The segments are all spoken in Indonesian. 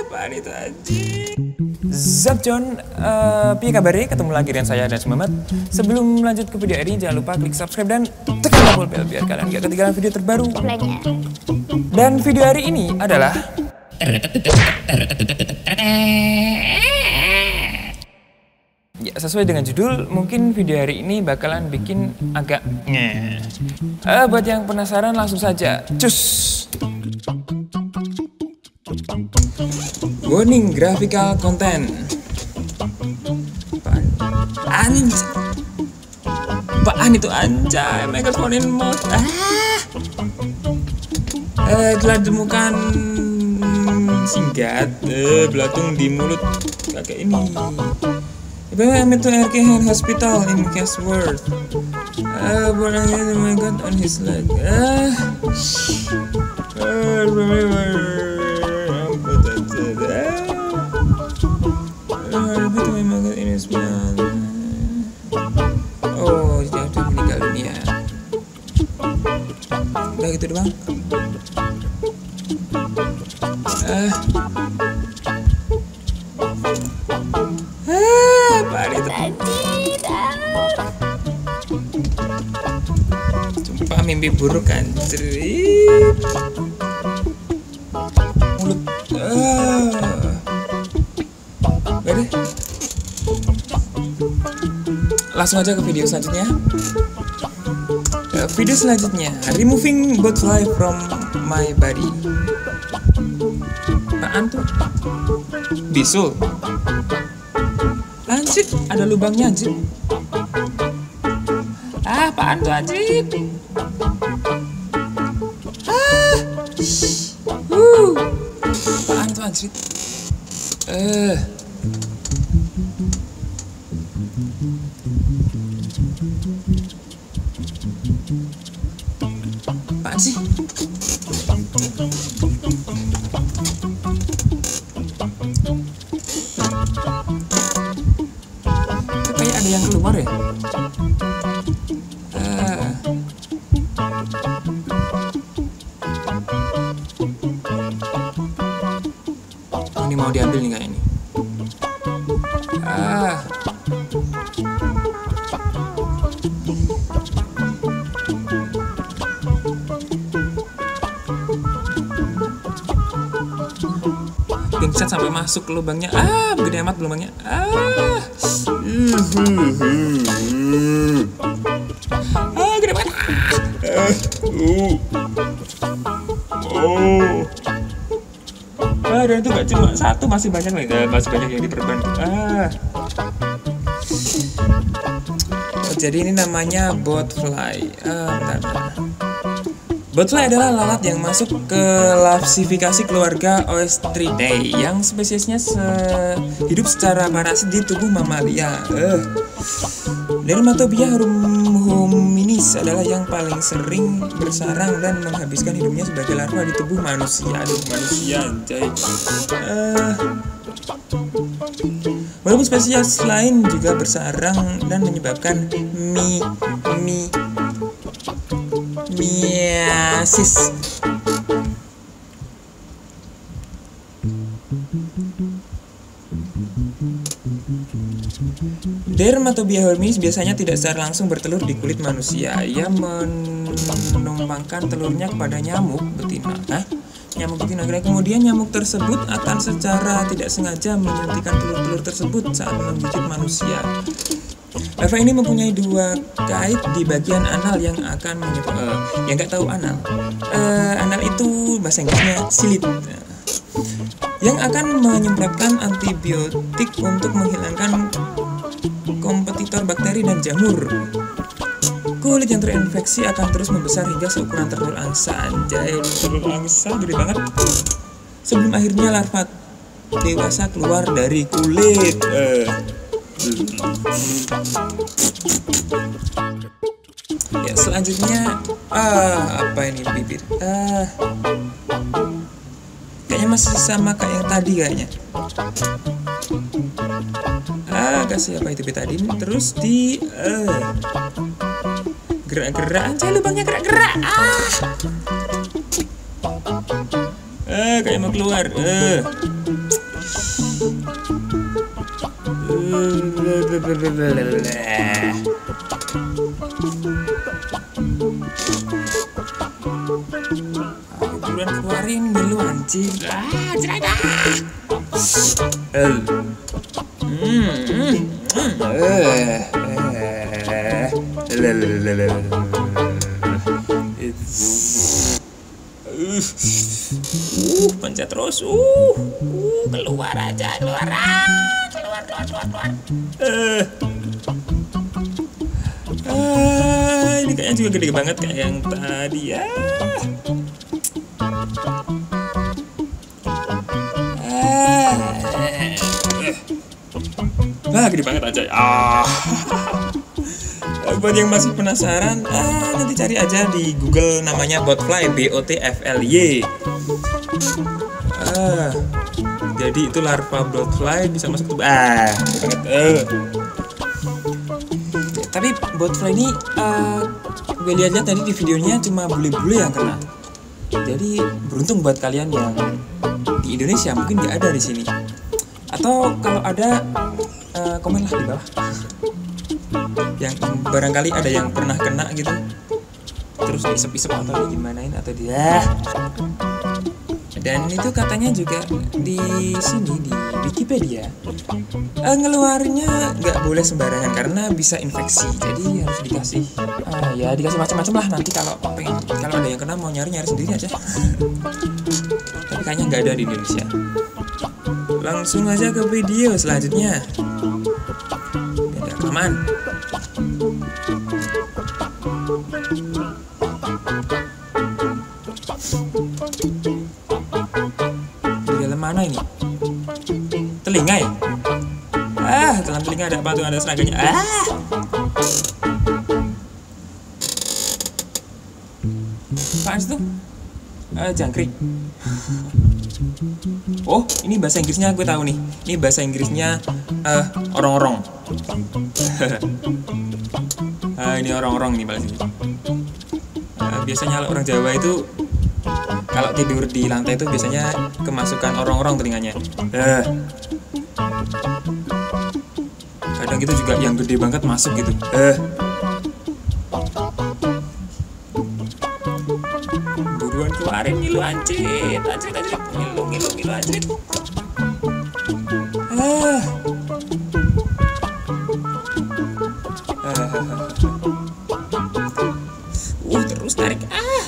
Apaan itu anjing? Zapjon, piye kabarnya? Ketemu lagi dengan saya dan Muhammad. Sebelum lanjut ke video ini, jangan lupa klik subscribe dan tekan tombol bel biar kalian gak ketinggalan video terbaru lainnya. Dan video hari ini adalah ya, sesuai dengan judul, mungkin video hari ini bakalan bikin agak buat yang penasaran langsung saja cus. Warning graphical content. Apaan itu anjay, microphone mode. Telah ditemukan singkat belatung di mulut kakek ini. I met to RK Hospital in Casworth. But oh my god, on his leg. Oh, dia udah meninggal dunia. Udah gitu doang. Sumpah mimpi buruk kan. Mulut. Udah. Langsung aja ke video selanjutnya. Video selanjutnya, removing botfly from my body. Apaan tuh? Bisul. Anjir, ada lubangnya anjir. Apaan tuh anjir? Apaan tuh anjir? Apaan sih? Kayak ada yang keluar ya? Ini mau diambil nih kayak ini. Gencet sampai masuk ke lubangnya. Gede amat lubangnya. Gede banget. Dan itu gak cuma satu, masih banyak lagi. Masih banyak yang diperban. Jadi ini namanya botfly. Botfly adalah lalat yang masuk ke klasifikasi keluarga Oestridae yang spesiesnya hidup secara parasit di tubuh mamalia. Dermatobia hominis adalah yang paling sering bersarang dan menghabiskan hidupnya sebagai larva di tubuh manusia. Manusia anjay. Walaupun spesies lain juga bersarang dan menyebabkan miasis. Dermatobia hominis biasanya tidak secara langsung bertelur di kulit manusia. Ia menumpangkan telurnya kepada nyamuk betina. Nyamuk betina. Kemudian nyamuk tersebut akan secara tidak sengaja menyuntikkan telur-telur tersebut saat menggigit manusia. Larva ini mempunyai dua kait di bagian anal yang akan yang nggak tahu anal. Anal itu bahasa Inggrisnya silit. Yang akan menyemprotkan antibiotik untuk menghilangkan kompetitor bakteri dan jamur. Kulit yang terinfeksi akan terus membesar hingga seukuran telur angsa. Anjay, telur angsa gede banget. Sebelum akhirnya larva dewasa keluar dari kulit. Ya, selanjutnya apa ini bibir? Kayaknya masih sama kayak yang tadi kayaknya. Kasih apa itu betadin, terus di gerak-gerak aja lubangnya, gerak-gerak. Kayak mau keluar. Buruan keluarin dulu anjir. Cerita. Pencet terus. Keluar aja, keluar. Ini kayaknya juga gede banget kayak yang tadi ya. Gede banget aja. Buat yang masih penasaran, nanti cari aja di Google, namanya Botfly, BOTFLY. Jadi itu larva botfly bisa masuk tubuh. Tapi botfly ini gue lihat-lihat tadi di videonya cuma bule-bule yang kena. Jadi beruntung buat kalian yang di Indonesia, mungkin nggak ada di sini. Atau kalau ada, komenlah di bawah. Yang barangkali ada yang pernah kena gitu, terus diisep-isep atau digimanain atau dia. Dan itu katanya juga di sini di Wikipedia, ngeluarnya nggak boleh sembarangan karena bisa infeksi. Jadi harus dikasih, ya dikasih macam-macam lah. Nanti kalau ada yang kena mau nyari sendiri aja. Tapi kayaknya nggak ada di Indonesia. Langsung aja ke video selanjutnya. Ada rekaman. Di dalam mana ini? Telinga ya? Dalam telinga ada apa tuh? Ada seraganya. Apaan itu? Jangkrik. Oh, ini bahasa Inggrisnya gue tahu nih. Ini bahasa Inggrisnya orang-orang. Ini orang-orang nih bahasa Inggris. Biasanya orang Jawa itu kalau tidur di lantai itu biasanya kemasukan orang-orang telinganya. Kadang gitu juga yang gede banget masuk gitu. Buruan keluarin ngilu anjrit. Ngilu anjrit. Terus tarik.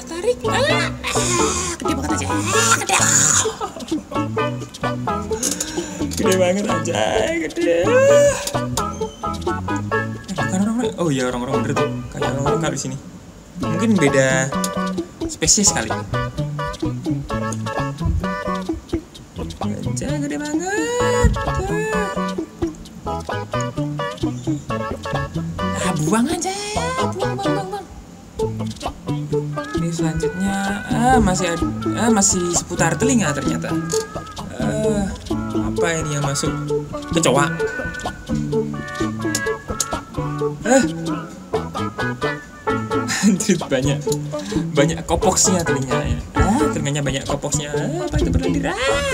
Gede banget aja. Gede banget aja, gede. Bukan orang-orang. Oh iya, orang-orang bener tuh. Kayak orang-orang kali sini. Mungkin beda spesies kali. Gajah gede banget. Buang aja. Buang. Ini selanjutnya masih seputar telinga ternyata. Apa ini yang masuk? Kecoa. banyak kopoksnya telinganya. Telinganya banyak kopoksnya. Apa itu berlendir?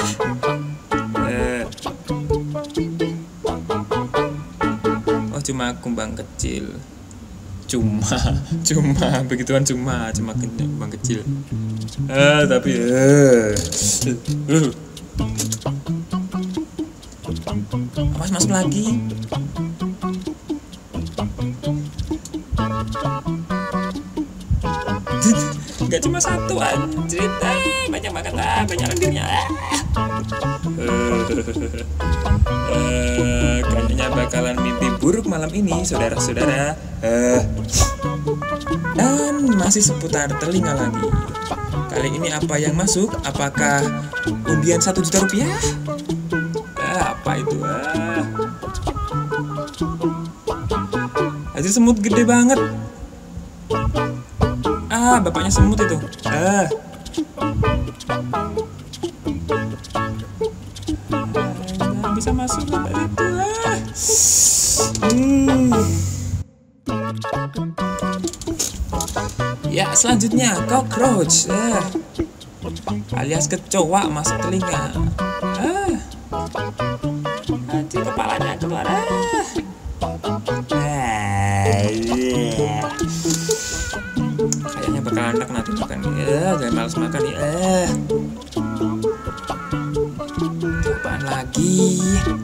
Oh, cuma kumbang kecil. Cuma begituan cuma kumbang kecil. Tapi awas masuk lagi. Gak cuma satu anjrit, banyak banget banyak lendirnya. Kayaknya bakalan mimpi buruk malam ini, saudara-saudara. Dan masih seputar telinga lagi. Kali ini apa yang masuk? Apakah undian 1 juta rupiah? Apa itu? Hasil semut gede banget. Bapaknya semut itu. Nggak bisa masuk bapak itu. Ya, selanjutnya cockroach. Alias kecoa masuk telinga. Anjir, kepalanya keluar. jangan malas makan nih. Apaan lagi?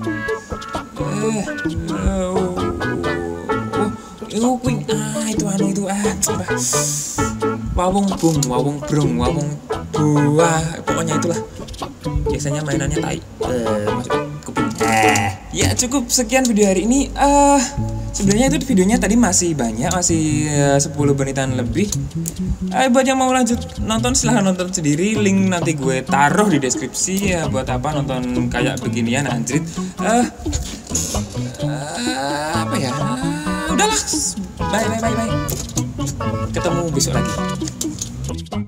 Kuing itu wawong bung, wawong brong, wawong buah, pokoknya itulah. Biasanya mainannya tai. Masuk kuping. Ya cukup sekian video hari ini. Sebenarnya itu videonya tadi masih banyak, masih 10 menitan lebih. Buat yang mau lanjut nonton silahkan nonton sendiri. Link nanti gue taruh di deskripsi ya. Buat apa nonton kayak beginian anjrit. Apa ya? Udahlah. Bye. Ketemu besok lagi.